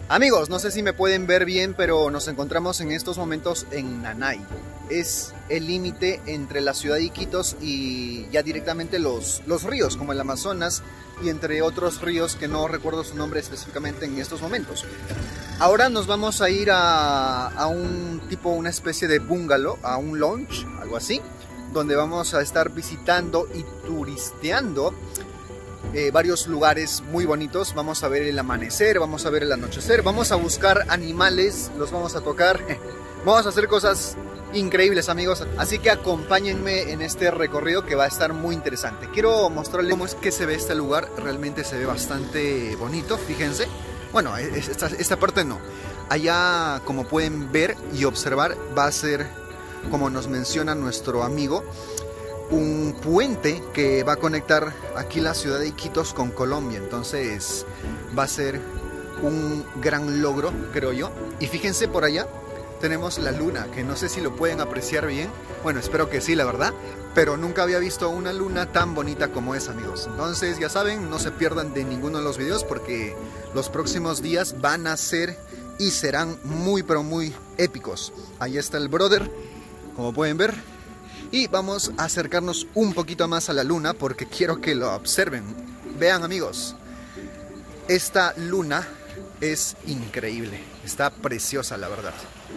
Amigos, no sé si me pueden ver bien, pero nos encontramos en estos momentos en Nanay. Es el límite entre la ciudad de Iquitos y ya directamente los ríos, como el Amazonas y entre otros ríos que no recuerdo su nombre específicamente en estos momentos. Ahora nos vamos a ir a una especie de bungalow, a un lounge, algo así, donde vamos a estar visitando y turisteando varios lugares muy bonitos. Vamos a ver el amanecer, vamos a ver el anochecer, vamos a buscar animales, los vamos a tocar, vamos a hacer cosas increíbles, amigos, así que acompáñenme en este recorrido que va a estar muy interesante. Quiero mostrarles cómo es que se ve este lugar. Realmente se ve bastante bonito, fíjense. Bueno, esta parte no. Allá, como pueden ver y observar, va a ser, como nos menciona nuestro amigo, un puente que va a conectar aquí la ciudad de Iquitos con Colombia. Entonces va a ser un gran logro, creo yo. Y fíjense, por allá tenemos la luna, que no sé si lo pueden apreciar bien. Bueno, espero que sí, la verdad. Pero nunca había visto una luna tan bonita como esa, amigos. Entonces, ya saben, no se pierdan de ninguno de los videos, porque los próximos días van a ser y serán muy, pero muy épicos. Ahí está el brother, como pueden ver. Y vamos a acercarnos un poquito más a la luna porque quiero que lo observen. Vean, amigos, esta luna es increíble. Está preciosa, la verdad.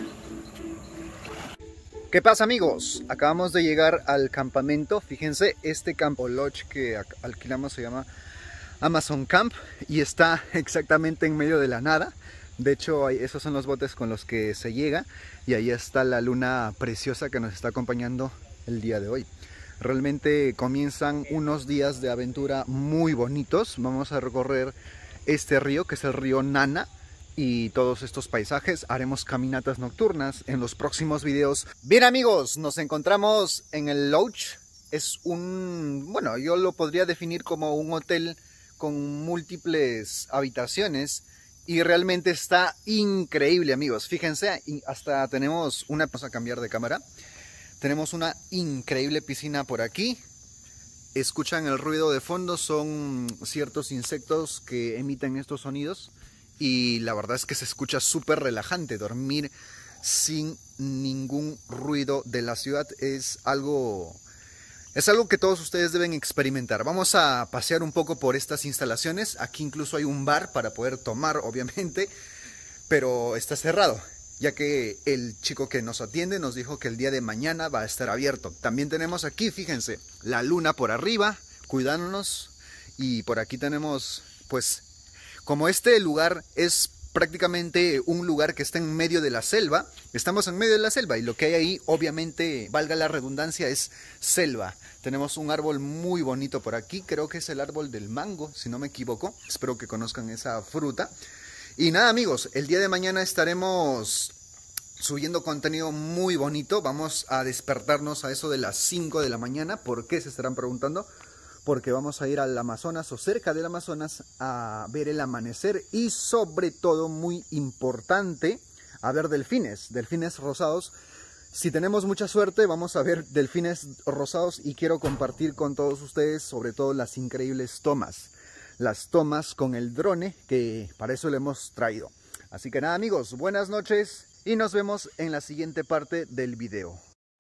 ¿Qué pasa, amigos? Acabamos de llegar al campamento. Fíjense, este campo lodge que alquilamos se llama Amazon Camp y está exactamente en medio de la nada. De hecho, esos son los botes con los que se llega y ahí está la luna preciosa que nos está acompañando el día de hoy. Realmente comienzan unos días de aventura muy bonitos. Vamos a recorrer este río, que es el río Nana, y todos estos paisajes. Haremos caminatas nocturnas en los próximos videos. Bien, amigos, nos encontramos en el lodge. Es bueno, yo lo podría definir como un hotel con múltiples habitaciones y realmente está increíble, amigos. Fíjense, hasta tenemos vamos a cambiar de cámara. Tenemos una increíble piscina por aquí. Escuchan el ruido de fondo, son ciertos insectos que emiten estos sonidos. Y la verdad es que se escucha súper relajante. Dormir sin ningún ruido de la ciudad es algo que todos ustedes deben experimentar. Vamos a pasear un poco por estas instalaciones. Aquí incluso hay un bar para poder tomar, obviamente, pero está cerrado, ya que el chico que nos atiende nos dijo que el día de mañana va a estar abierto. También tenemos aquí, fíjense, la luna por arriba, cuidándonos. Y por aquí tenemos, pues, como este lugar es prácticamente un lugar que está en medio de la selva, estamos en medio de la selva y lo que hay ahí, obviamente, valga la redundancia, es selva. Tenemos un árbol muy bonito por aquí, creo que es el árbol del mango, si no me equivoco. Espero que conozcan esa fruta. Y nada, amigos, el día de mañana estaremos subiendo contenido muy bonito. Vamos a despertarnos a eso de las 5 de la mañana. ¿Por qué? Se estarán preguntando. Porque vamos a ir al Amazonas o cerca del Amazonas a ver el amanecer y sobre todo, muy importante, a ver delfines rosados. Si tenemos mucha suerte vamos a ver delfines rosados y quiero compartir con todos ustedes sobre todo las increíbles tomas. Las tomas con el drone, que para eso le hemos traído. Así que nada, amigos, buenas noches y nos vemos en la siguiente parte del video.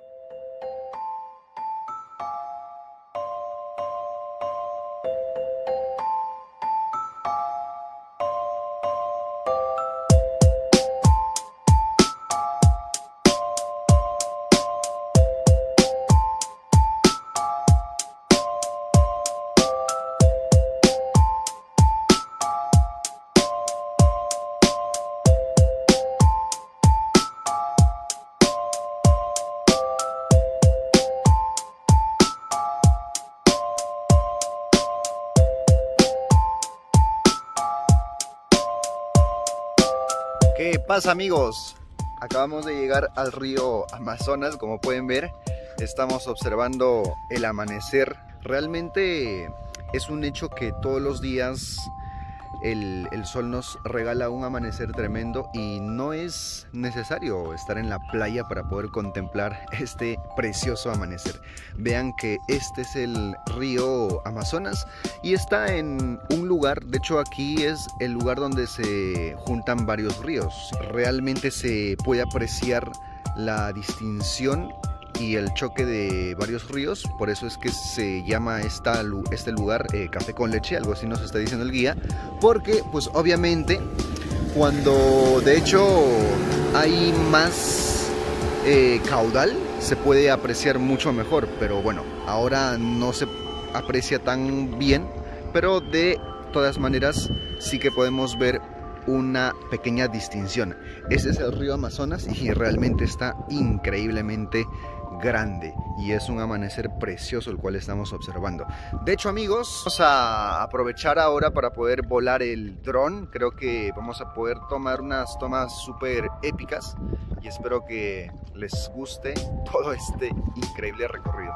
¿Qué pasa, amigos? Acabamos de llegar al río Amazonas, como pueden ver. Estamos observando el amanecer. Realmente es un hecho que todos los días el sol nos regala un amanecer tremendo y no es necesario estar en la playa para poder contemplar este precioso amanecer. Vean que este es el río Amazonas y está en un lugar, de hecho aquí es el lugar donde se juntan varios ríos. Realmente se puede apreciar la distinción y el choque de varios ríos, por eso es que se llama este lugar Café con Leche, algo así nos está diciendo el guía, porque pues obviamente cuando de hecho hay más caudal se puede apreciar mucho mejor, pero bueno, ahora no se aprecia tan bien, pero de todas maneras sí que podemos ver una pequeña distinción. Ese es el río Amazonas y realmente está increíblemente grande y es un amanecer precioso el cual estamos observando. De hecho, amigos, vamos a aprovechar ahora para poder volar el dron. Creo que vamos a poder tomar unas tomas súper épicas y espero que les guste todo este increíble recorrido.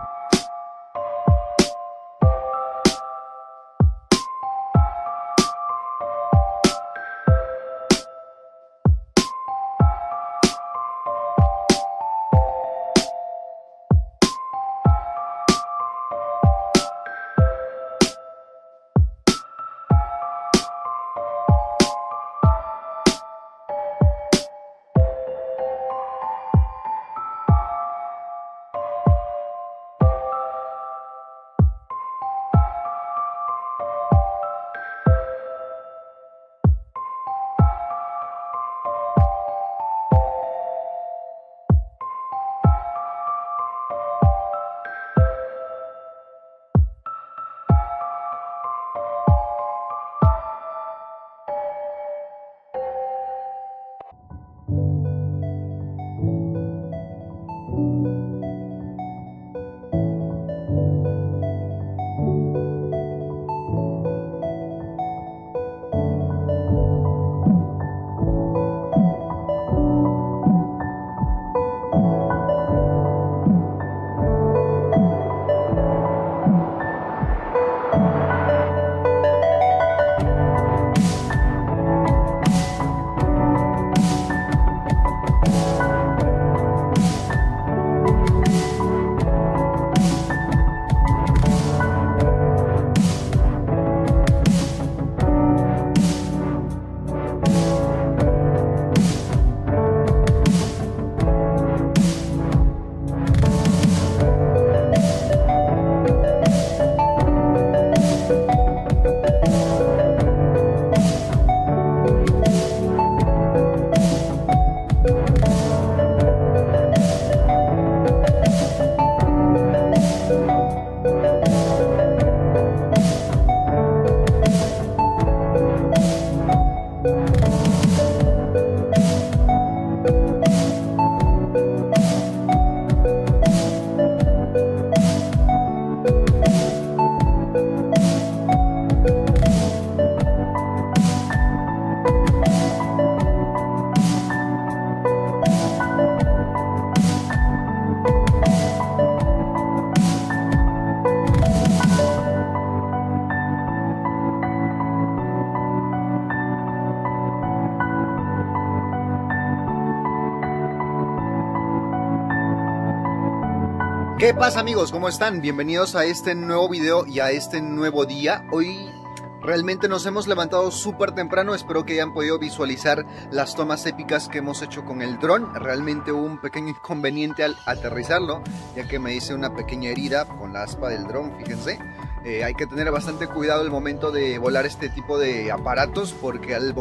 ¿Qué pasa, amigos? ¿Cómo están? Bienvenidos a este nuevo video y a este nuevo día. Hoy realmente nos hemos levantado súper temprano, espero que hayan podido visualizar las tomas épicas que hemos hecho con el dron. Realmente hubo un pequeño inconveniente al aterrizarlo, ya que me hice una pequeña herida con la aspa del dron, fíjense. Hay que tener bastante cuidado al momento de volar este tipo de aparatos, porque al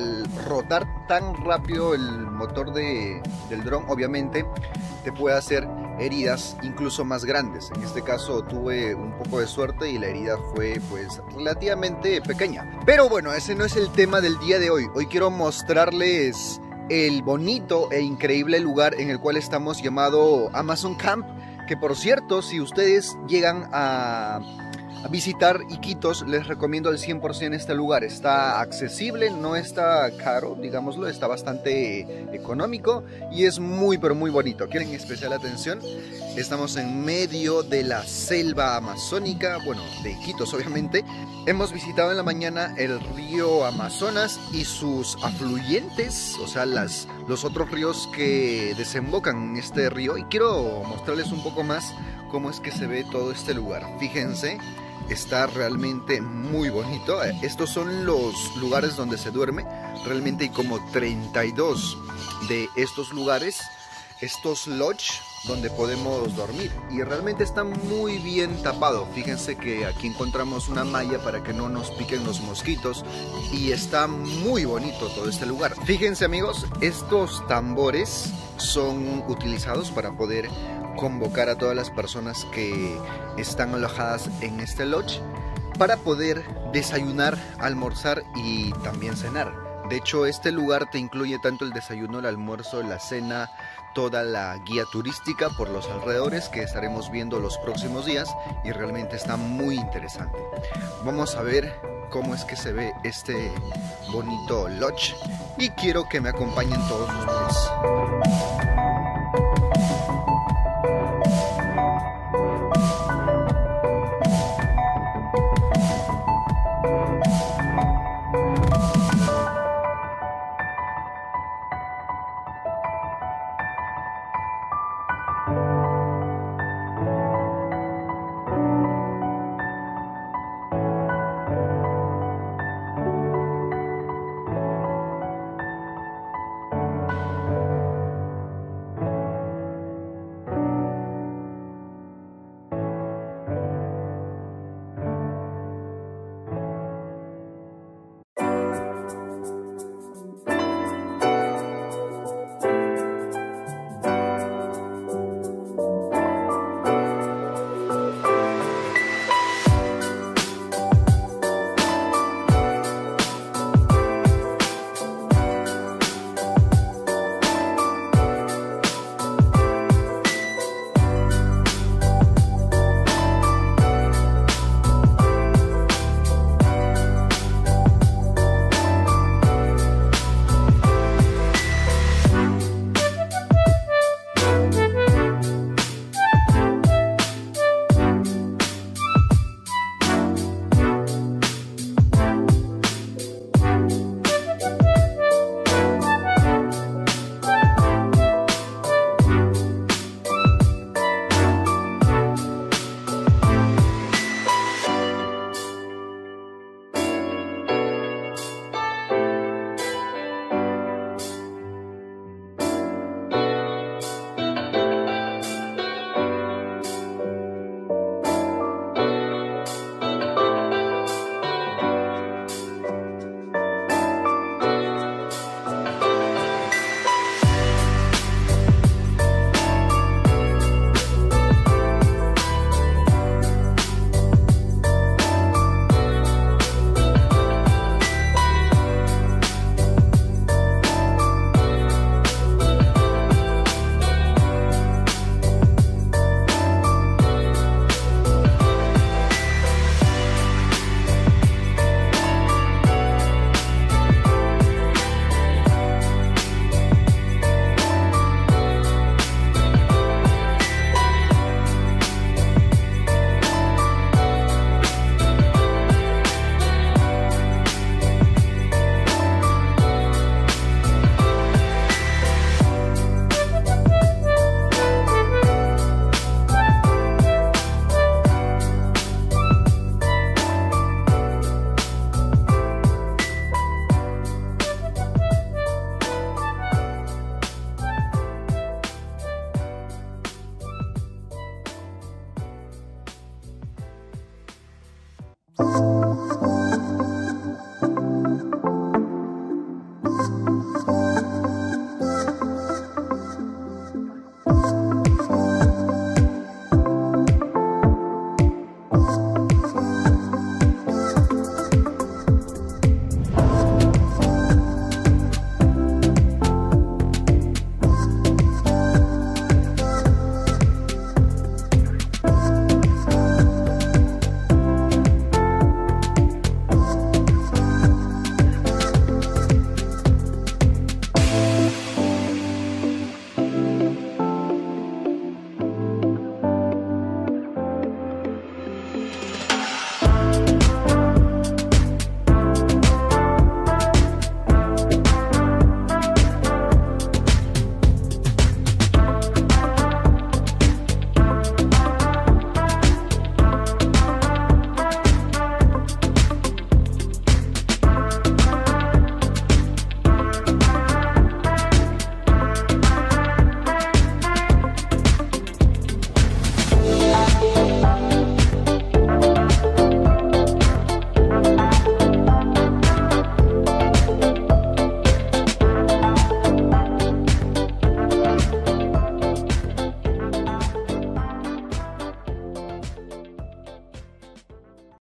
rotar tan rápido el motor del dron, obviamente te puede hacer heridas incluso más grandes. En este caso tuve un poco de suerte y la herida fue pues relativamente pequeña. Pero bueno, ese no es el tema del día de hoy. Hoy quiero mostrarles el bonito e increíble lugar en el cual estamos, llamado Amazon Camp, que por cierto, si ustedes llegan a visitar Iquitos, les recomiendo al 100% este lugar. Está accesible, no está caro, digámoslo, está bastante económico y es muy pero muy bonito. ¿Quieren especial atención? Estamos en medio de la selva amazónica, bueno, de Iquitos obviamente. Hemos visitado en la mañana el río Amazonas y sus afluentes, o sea, los otros ríos que desembocan en este río, y quiero mostrarles un poco más cómo es que se ve todo este lugar. Fíjense, está realmente muy bonito. Estos son los lugares donde se duerme. Realmente hay como 32 de estos lugares, estos lodge donde podemos dormir, y realmente está muy bien tapado. Fíjense que aquí encontramos una malla para que no nos piquen los mosquitos y está muy bonito todo este lugar. Fíjense amigos, estos tambores son utilizados para poder convocar a todas las personas que están alojadas en este lodge para poder desayunar, almorzar y también cenar. De hecho, este lugar te incluye tanto el desayuno, el almuerzo, la cena, toda la guía turística por los alrededores que estaremos viendo los próximos días, y realmente está muy interesante. Vamos a ver cómo es que se ve este bonito lodge y quiero que me acompañen todos ustedes.